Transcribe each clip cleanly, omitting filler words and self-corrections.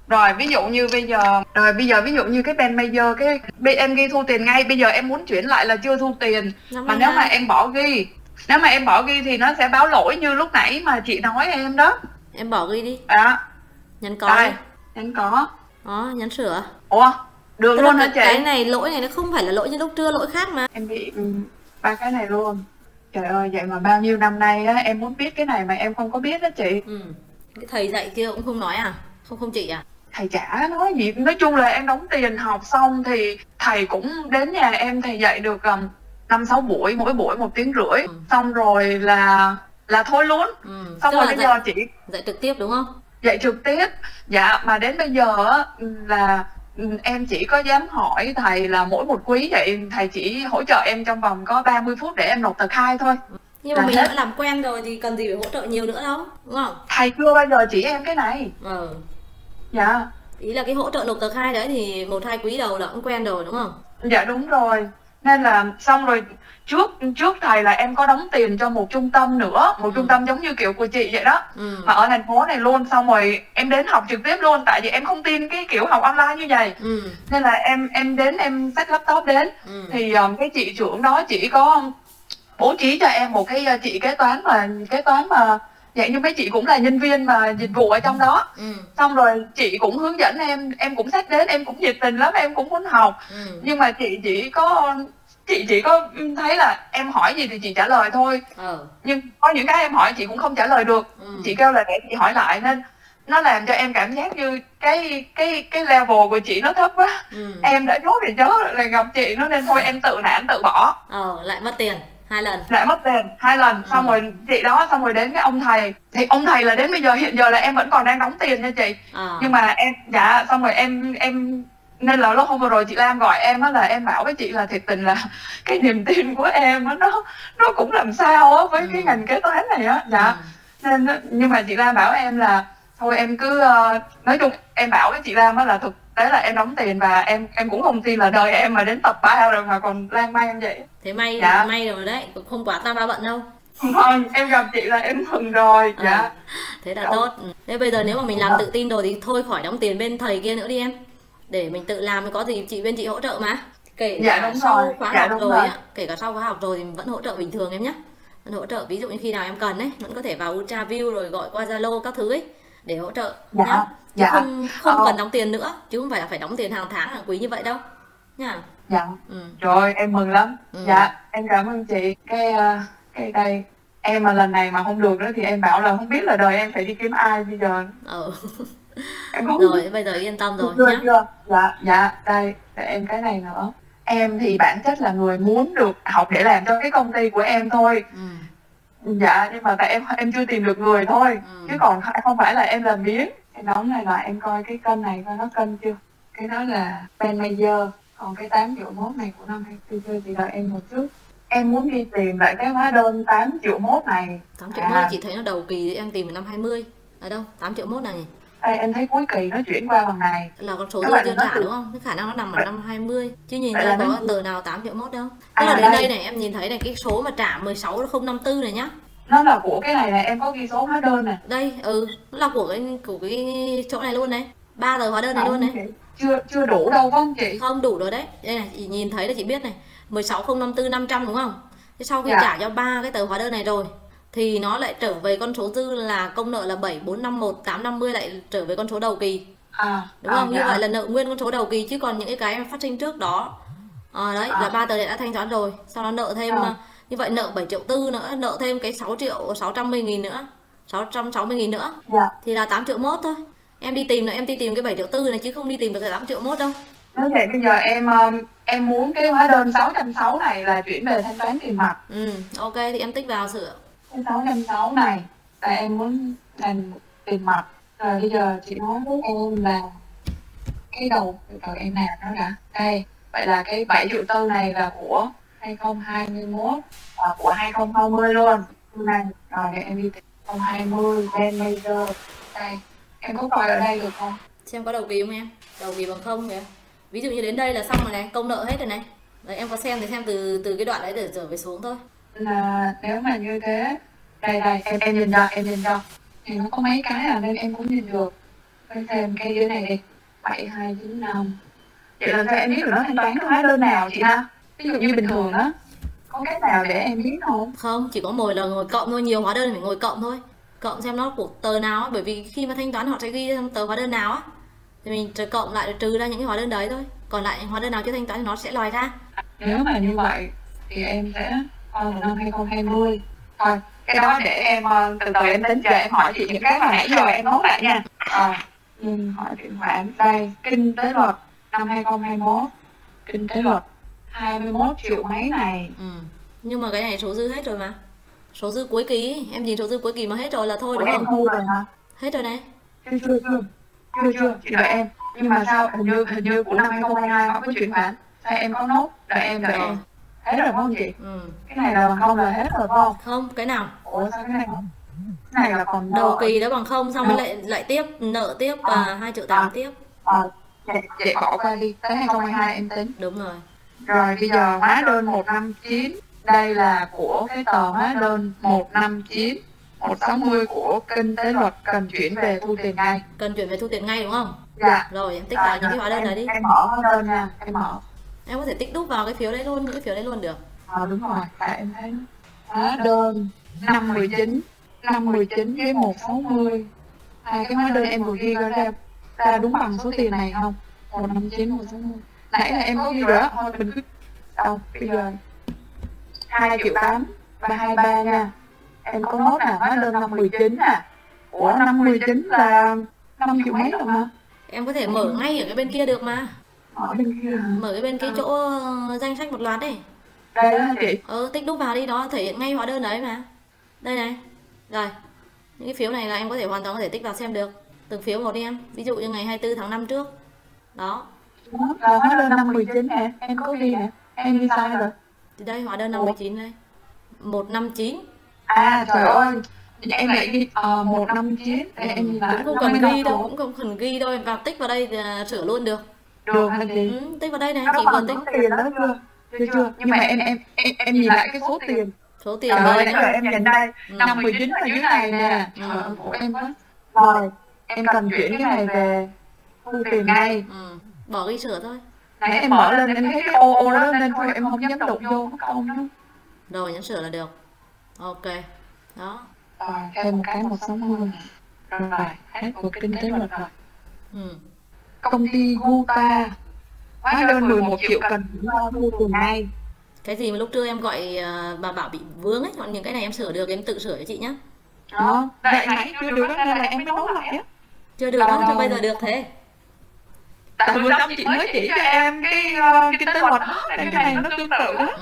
Rồi ví dụ như bây giờ, ví dụ như cái Ben Major, em ghi thu tiền ngay, bây giờ em muốn chuyển lại là chưa thu tiền. Mà nếu mà em bỏ ghi, thì nó sẽ báo lỗi như lúc nãy mà chị nói em đó. Em bỏ ghi đi. Nhấn có đây, đi. nhấn có. Đó, nhấn sửa. Ủa, được luôn hả chị? Cái này lỗi này nó không phải là lỗi như lúc trưa, lỗi khác mà. Em bị ba cái này luôn. Trời ơi, vậy mà bao nhiêu năm nay á em muốn biết cái này mà em không có biết đó chị. Cái thầy dạy kia cũng không nói à? Không chị à? Thầy chả nói gì, nói chung là em đóng tiền học xong thì thầy cũng đến nhà em, thầy dạy được 5-6 buổi, mỗi buổi 1 tiếng rưỡi. Xong rồi là thôi luôn. Xong rồi bây giờ chị dạy trực tiếp đúng không? Dạy trực tiếp. Dạ, mà đến bây giờ á là em chỉ có dám hỏi thầy là mỗi một quý vậy thầy chỉ hỗ trợ em trong vòng có 30 phút để em nộp tờ khai thôi. Nhưng mà mình đã làm quen rồi thì cần gì phải hỗ trợ nhiều nữa đâu, đúng không? Thầy chưa bao giờ chỉ em cái này. Dạ. Ý là cái hỗ trợ nộp tờ khai đấy thì 1-2 quý đầu là cũng quen rồi đúng không? Dạ đúng rồi. Nên là xong rồi trước thầy là em có đóng tiền cho một trung tâm nữa, một trung tâm giống như kiểu của chị vậy đó, mà ở thành phố này luôn. Xong rồi em đến học trực tiếp luôn, tại vì em không tin cái kiểu học online như vậy. Nên là em đến em xách laptop đến. Thì cái chị trưởng đó chỉ có bố trí cho em một cái chị kế toán mà vậy, nhưng mấy chị cũng là nhân viên mà dịch vụ ở trong đó. Xong rồi chị cũng hướng dẫn em cũng xách đến, em cũng nhiệt tình lắm, em cũng muốn học. Nhưng mà chị chỉ có thấy là em hỏi gì thì chị trả lời thôi. Nhưng có những cái em hỏi chị cũng không trả lời được. Chị kêu là để chị hỏi lại, nên nó làm cho em cảm giác như cái level của chị nó thấp quá. Em đã chốt thì chớ là gặp chị nó, nên thôi em tự nản tự bỏ. Lại mất tiền 2 lần. Lại mất tiền 2 lần. Xong rồi chị đó, xong rồi đến cái ông thầy, thì ông thầy là đến bây giờ, hiện giờ là em vẫn còn đang đóng tiền nha chị. Nhưng mà em xong rồi em nên là lúc hôm vừa rồi chị Lam gọi em á, là em bảo với chị là thiệt tình là cái niềm tin của em á nó cũng làm sao á với cái ngành kế toán này á. Nên nhưng mà chị Lam bảo em là thôi em cứ nói chung em bảo với chị Lam á là thực tế là em đóng tiền, và em cũng không tin là đời em mà đến tập 3 rồi mà còn lan man em vậy. Thế may rồi đấy, không quá tam ba bận đâu. Vâng, em gặp chị là em mừng rồi. Thế là tốt. Thế bây giờ nếu mà mình làm tự tin rồi thì thôi khỏi đóng tiền bên thầy kia nữa đi em, để mình tự làm, có gì bên chị hỗ trợ mà. Kể cả sau khóa học rồi á, kể cả sau khóa học rồi thì vẫn hỗ trợ bình thường em nhé. Vẫn hỗ trợ, ví dụ như khi nào em cần ấy, vẫn có thể vào Ultra View rồi gọi qua Zalo các thứ ấy để hỗ trợ nhá. Chứ không cần đóng tiền nữa, chứ không phải là phải đóng tiền hàng tháng hàng quý như vậy đâu nha. Rồi em mừng lắm. Em cảm ơn chị. Cái đây em mà lần này mà không được nữa thì em bảo là không biết là đời em phải đi kiếm ai bây giờ. Em không... Rồi bây giờ yên tâm rồi nhá. Đây để em cái này nữa. Em thì bản chất là người muốn được học để làm cho cái công ty của em thôi. Nhưng mà tại em chưa tìm được người thôi. Chứ còn không phải là em làm biếng. Em đóng này là em coi cái kênh này coi nó kênh chưa. Cái đó là Ben Major. Còn cái 8 triệu mốt này của năm 24 thì đợi em một chút. Em muốn đi tìm lại cái hóa đơn 8 triệu mốt này. 8 triệu mốt chị thấy nó đầu kỳ thì em tìm ở năm 20. Ở đâu? 8 triệu mốt này. Đây em thấy cuối kỳ nó chuyển qua bằng này. Là con số dư chưa trả đúng không? Cái khả năng nó nằm ở năm 20. Chứ nhìn ra có tờ nào 8 triệu mốt đâu. Tức là đến đây này em nhìn thấy này, cái số mà trả 16054 này nhá. Nó là của cái này em có ghi số hóa đơn này. Đây, nó là của cái chỗ này luôn này. 3 tờ hóa đơn này luôn này. Chưa đủ đâu phải không chị? Không đủ rồi đấy. Đây này, chị nhìn thấy là chị biết này, 16054 500 đúng không? Thế sau khi trả cho 3 cái tờ hóa đơn này rồi thì nó lại trở về con số dư là công nợ là 7451 850, lại trở về con số đầu kỳ. Đúng không? Như vậy là nợ nguyên con số đầu kỳ, chứ còn những cái phát sinh trước đó đấy là 3 tờ này đã thanh toán rồi. Sau đó nợ thêm như vậy nợ 7 triệu tư nữa, nợ thêm cái 6 triệu 610 nghìn nữa, 660 nghìn nữa. Thì là 8 triệu mốt thôi. Em đi tìm cái 7 triệu tư này chứ không đi tìm được cái 8 triệu mốt đâu. Nói vậy bây giờ em muốn cái hóa đơn 660 này là chuyển về thanh toán tiền mặt. Ok thì em tích vào sửa. Cái 660 này là em muốn làm tiền mặt. Rồi bây giờ chị nói với em là cái đầu em làm nó đã. Đây, vậy là cái 7 triệu tư này là của 2021 và của 2020 luôn. Này, rồi để em đi tìm 2020 Ben Major. Đây, em có coi ở đây được không? Xem có đầu kỳ không em? Đầu kỳ bằng không kìa. Ví dụ như đến đây là xong rồi này, công nợ hết rồi này. Đấy, em có xem thì xem từ cái đoạn đấy để trở về xuống thôi. Là nếu mà như thế, đây em nhìn cho thì nó có mấy cái nên em cũng nhìn được. Để xem cái dưới này đi. 7295. Vậy làm sao em biết được nó thanh toán cái hóa đơn nào chị ha? Ví dụ như bình thường á, có cách nào để em biết không? Không, chỉ có mỗi là ngồi cộng thôi, nhiều hóa đơn thì phải ngồi cộng thôi. Cộng xem nó của tờ nào á, bởi vì khi mà thanh toán họ sẽ ghi trong tờ hóa đơn nào á. Thì mình cộng lại rồi trừ ra những cái hóa đơn đấy thôi. Còn lại những hóa đơn nào chưa thanh toán thì nó sẽ lòi ra. Nếu mà như vậy thì em sẽ vào năm 2020. Thôi, cái đó để em từ từ em tính, giờ em hỏi chị những cái mà nãy giờ em nốt lại nha. Hỏi chuyển khoản đây, kinh tế luật năm 2021, kinh tế luật 21 triệu mấy này. Nhưng mà cái này số dư hết rồi mà. Số dư cuối kỳ, em nhìn số dư cuối kỳ mà hết rồi là thôi đúng Em không? thu rồi hả? Hết rồi này. Chưa, chị đợi em. Nhưng mà sao hình như của năm 2022 họ có chuyển khoản. Sao em có nốt? Đợi em. Hết rồi phải không chị? Cái này là bằng không là hết rồi phải không? Không, cái nào? Ủa sao cái này không? Cái này là còn đầu kỳ đó bằng không, xong lại tiếp nợ tiếp và 2,8 triệu tiếp. Vậy bỏ qua đi, tới 2022 em tính. Đúng rồi. Rồi bây giờ hóa đơn 159, đây là của cái tờ hóa đơn 159, 160 của kinh tế luật cần chuyển về thu tiền ngay. Cần chuyển về thu tiền ngay đúng không? Dạ. Rồi em tích vào những cái hóa đơn này đi. Em mở hóa đơn nha, em mở. Em có thể tích đúp vào cái phiếu đấy luôn, những cái phiếu đấy luôn được. Đúng rồi, tại em thấy hóa đơn 519 với 160. Hai cái hóa đơn em vừa ghi ra đúng bằng số tiền này không? 159, 160. Nãy là em có ghi rồi á, thôi mình cứ đâu, bây giờ 2,8 triệu 323 nha. Em có nốt là hóa đơn 519 à. Ủa 519 là 5 triệu mấy rồi mà. Em có thể mở ngay ở cái bên kia được mà. Ở bên kia hả? Mở cái bên cái chỗ danh sách một loạt đấy. Đây đó hả chị? Tích đúp vào đi, đó thể hiện ngay hóa đơn đấy mà. Đây này. Rồi. Những cái phiếu này là em có thể hoàn toàn có thể tích vào xem được. Từng phiếu một đi em. Ví dụ như ngày 24 tháng 5 trước. Đó. Hóa đơn 519 nè, em có ghi nè. Em ghi sai rồi. Thì đây hóa đơn 519 đây. 159. Trời ơi. Em lại ghi 159 để em ghi lại. Cũng không cần ghi đâu, cũng không cần ghi đâu, em vào tích vào đây thì sửa luôn được. Được hả chị? Tích vào đây này, chị vừa tích. Tiền đó chưa? Nhưng mà em nhìn lại cái số tiền. Số tiền rồi nãy giờ em nhìn đây, 519 ở dưới này nè. Của em đó. Rồi, em cần chuyển cái này về thu tiền ngay. Bỏ ghi sửa thôi. Nãy em mở lên em thấy cái ô đó nên thôi em không dám đụng vô mất công nữa. Rồi nhấn sửa là được. Ok. Đó. Rồi, thêm một cái 160. Rồi, hết của kinh tế luật rồi. Công ty Guta hóa đơn 11 triệu cần thu tiền ngay. Cái gì mà lúc trưa em gọi bà bảo bị vướng ấy, còn những cái này em sửa được, em tự sửa cho chị nhé. Đó, vậy nãy chưa được nên là em mới nốt lại á. Chưa được đâu, cho bây giờ được thế. Tại bữa xong chị mới chỉ cho em cái kinh tế luật đó, cái này nó tương tự đó.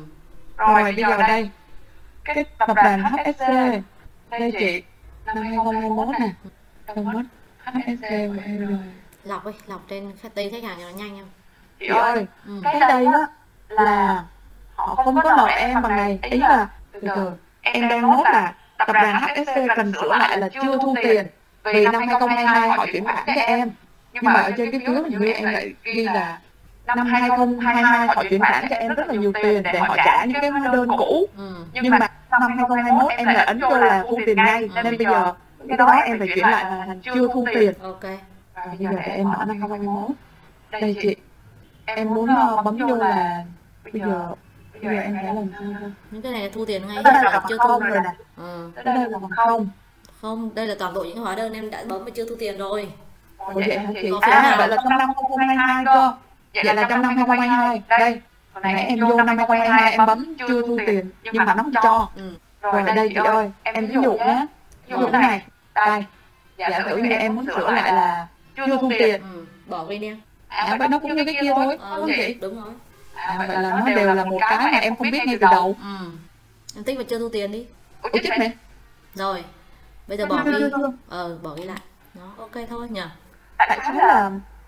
Rồi bây giờ đây, cái tập đoàn HSC, đây chị, năm 2021 nè, đâu mất HSC của em rồi. Lọc đi, lọc trên tên khách hàng cho nó nhanh em. Chị ơi, cái đây á là họ không có nợ em bằng này, ý là từ em đang nốt là tập đoàn HSC cần sửa lại là chưa thu tiền vì năm 2022 họ chuyển khoản cho em, nhưng mà ở trên cái phiếu hình như em lại ghi là năm 2022 họ chuyển khoản cho em rất là nhiều tiền để họ trả những cái hóa đơn cũ, nhưng mà năm 2021 em lại ấn vô là thu tiền ngay, nên bây giờ cái đó em phải chuyển lại là chưa thu tiền. Ok. Và bây giờ để em mở năm 2021. Đây chị, em muốn bấm vô là bây giờ em phải làm sao thôi. Những cái này là thu tiền ngay, đây là chưa thu rồi nè. Đây là bằng không. Không, đây là toàn bộ những cái hóa đơn em đã bấm mà chưa thu tiền rồi. Vậy hả chị? Vậy là trong năm 2022 cơ. Vậy là trong năm 2022. Đây, hồi nãy em vô năm 2022 em bấm chưa thu tiền nhưng mà nó không cho. Rồi đây chị ơi, em ví dụ nhé. Ví dụ này, đây. Giả sử như em muốn sửa lại là chưa thu tiền. Bỏ đi đi. Vậy nó cũng như cái kia thôi, đúng không chị? Đúng rồi. Vậy là nó đều là một cái mà em không biết ngay từ đầu. Em tích vào chưa thu tiền đi. Ủa chết mẹ. Rồi, bây giờ bỏ đi. Bỏ đi lại. Đó, ok thôi nhỉ. Tại sao là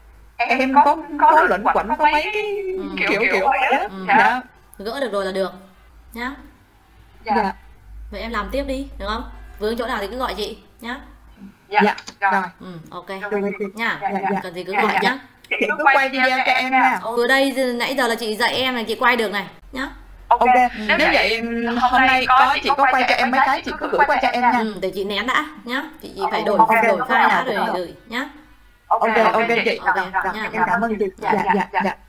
em có luẩn quẩn có mấy cái kiểu vậy á. Gỡ được rồi là được nhá. Dạ. Vậy em làm tiếp đi, được không? Vướng chỗ nào thì cứ gọi chị nhá. Dạ, rồi. Ok. Nha. Cần gì cứ gọi nhá. Chị cứ quay video cho em nha. Ở đây nãy giờ là chị dạy em này, chị quay được này nhá. Ok. Nếu vậy hôm nay chị có quay cho em mấy cái chị cứ gửi qua cho em nha. Để chị nén đã nhá. Chị phải đổi file đã rồi gửi nhá. Ok Ok, ok chị. ok Rồi, nha. em cảm ơn chị. Dạ dạ dạ.